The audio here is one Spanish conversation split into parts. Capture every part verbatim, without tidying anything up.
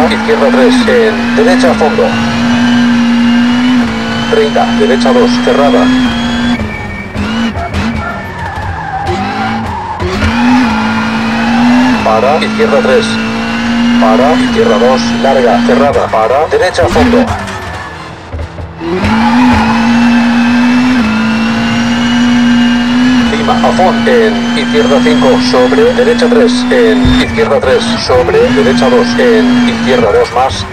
izquierda tres, en derecha a fondo. treinta, derecha dos, cerrada. Para, izquierda tres. Para, izquierda dos, larga, cerrada. Para, derecha a fondo. Cima, a fondo, en izquierda cinco, sobre, derecha tres, en izquierda tres, sobre, derecha dos, en izquierda dos más.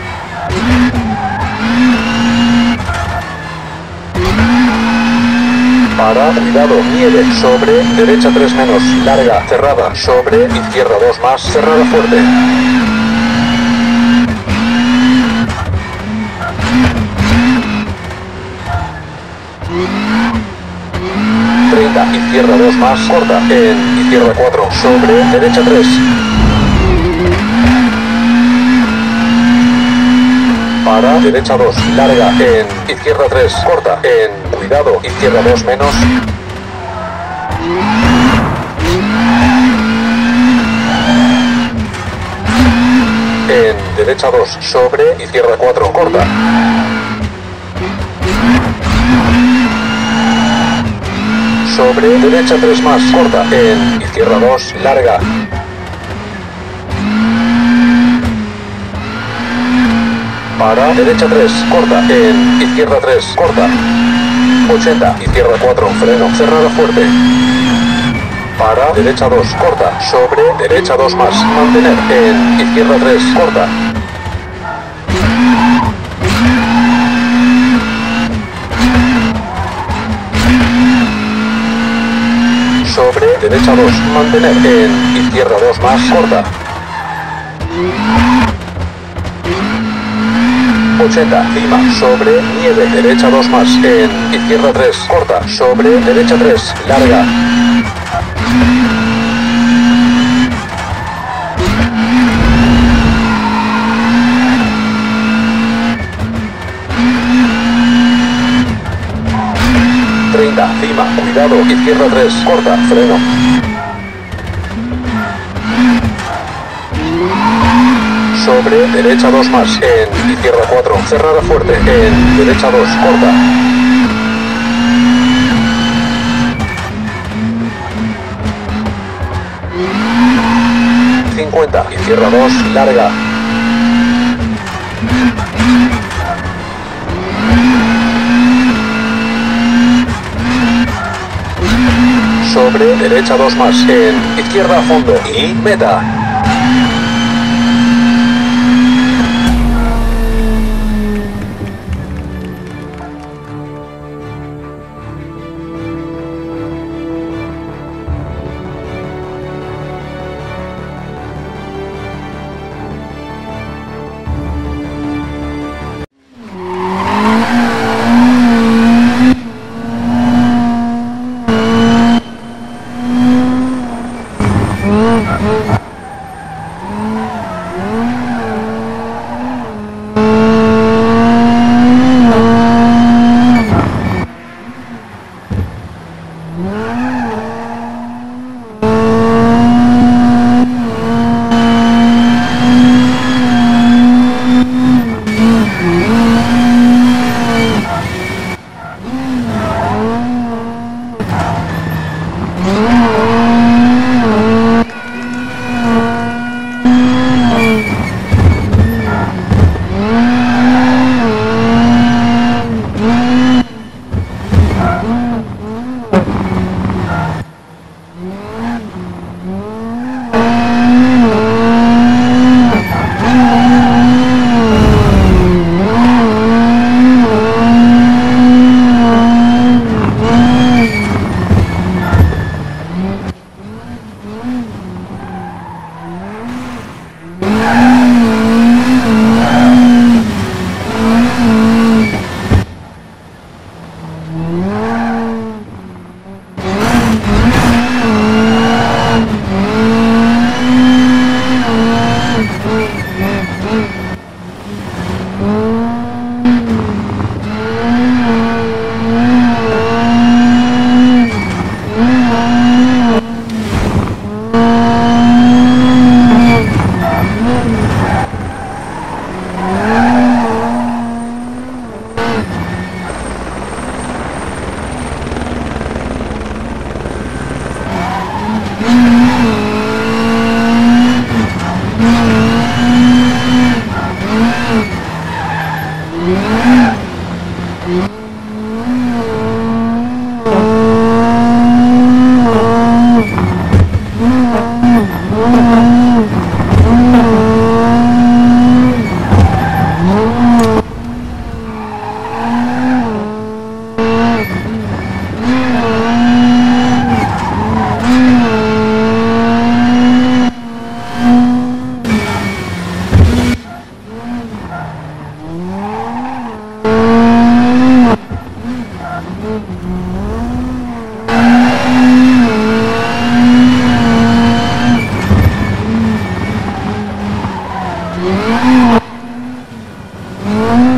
Para, cuidado, nieve, sobre, derecha tres menos, larga, cerrada, sobre, izquierda dos más, cerrada fuerte. treinta, izquierda dos más, corta, en izquierda cuatro, sobre, derecha tres. Para, derecha dos, larga, en izquierda tres, corta, en cuidado, izquierda dos menos. En derecha dos, sobre, izquierda cuatro, corta. Sobre, derecha tres más, corta, en izquierda dos, larga. Para, derecha tres, corta, en izquierda tres, corta. ochenta, izquierda cuatro, freno, cerrada fuerte. Para, derecha dos, corta, sobre, derecha dos más, mantener, en izquierda tres, corta. Sobre, derecha dos, mantener, en izquierda dos más, corta. ochenta, cima, sobre, nieve, derecha dos más, en izquierda tres, corta, sobre, derecha tres, larga. treinta, cima, cuidado, izquierda tres, corta, freno. Sobre, derecha dos más, en izquierda cuatro, cerrada fuerte, en derecha dos, corta. cincuenta, izquierda dos, larga. Sobre, derecha dos más, en izquierda a fondo y meta. Gracias.